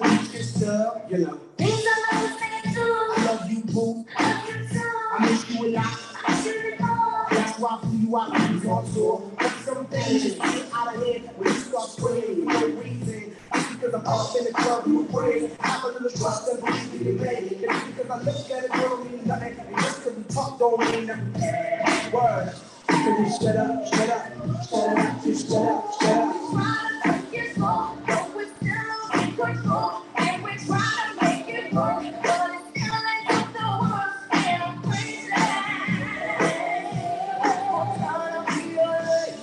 week is stuff, you know. Things I love saying too. I love you, boo. I love you too. I miss you a lot. I should have known. That's why I flew you out when you was on tour. But some things just get out of hand when you start spraying for no reason. It's because I'm up in the club you afraid. Have a little trust and believe in your man. It's because I look at it, don't mean nothing. And just because we talk don't mean nothing. Word. Can you shut up, shut up, shut up, just shut up, shut up. We're trying to make it work, but we're still in control. And we're trying to make it work, but it's still ain't got the worst. And I'm crazy. I'm trying to be alright.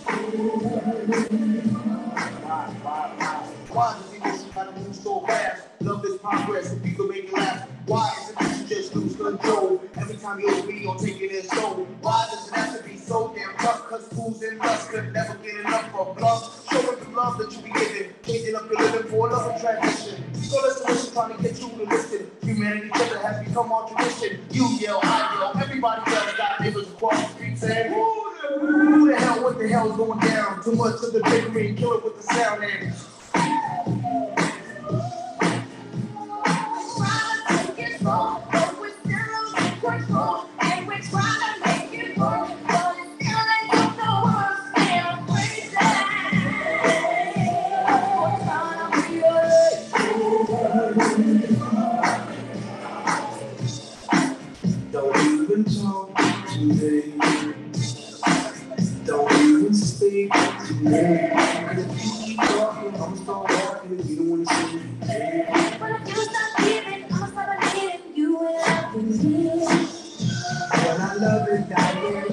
Why does it get you gotta move so fast? Love is progress, if you can make it last. Why is it that you just lose control? Every time you open me, you're taking it slow. Why does it have to be so damn tough? Cause fools and lust could never get enough of love. Show up the love that you be giving, changing up your living for another transition. So listen, listen, trying to get you to listen. Humanity together has become our tradition. You yell, I yell, everybody yells. Got neighbors across the street saying, who the hell, what the hell's going down? Too much of the bakery and kill it with the sound and And we're trying to make it work, but it still ain't got the worst. And I'm crazy. I'm trying to be alright. don't even talk to me. Don't even speak to me. Cause if you keep talking, I'm start walking. You don't wanna see me. But if you stop giving, I'ma start needing you and loving me. Well, I love it, darling.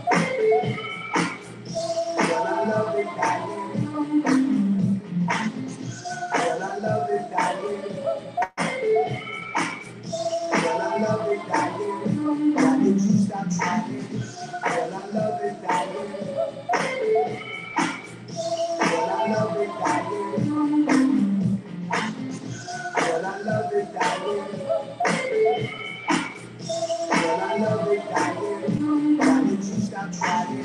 Well, I love it, darling. Well, I love it, darling. Well, I love it, darling. Why did you stop trying? Well, I love it, darling. Well, I love it, darling. Well, I love it, darling. Well, I love it, darling. Why did you stop trying?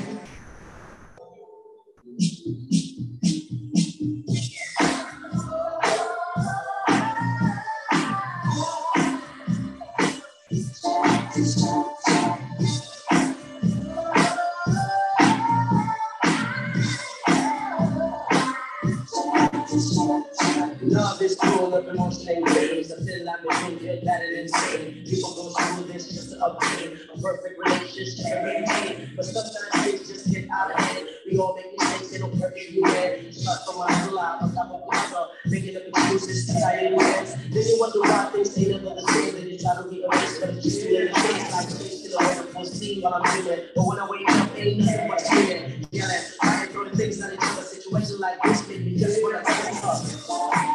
Love is full of emotion and games. I feel like we're doing good, that is insane. People go through this just to obtain a perfect relationship and maintain. But sometimes things just get out of hand. We all make mistakes, they don't hurt everywhere. Start from my life, on top of another, making up excuses to tie in hands. Then you wonder why things ain't never the same. Then you try to rearrange, but it's just too late to change. Like things in a wonderful scene while I'm doing. But when I wake up, ain't nothing but feeling. Yelling, I ain't throw the things that I do. A situation like this made me just wanna take it up.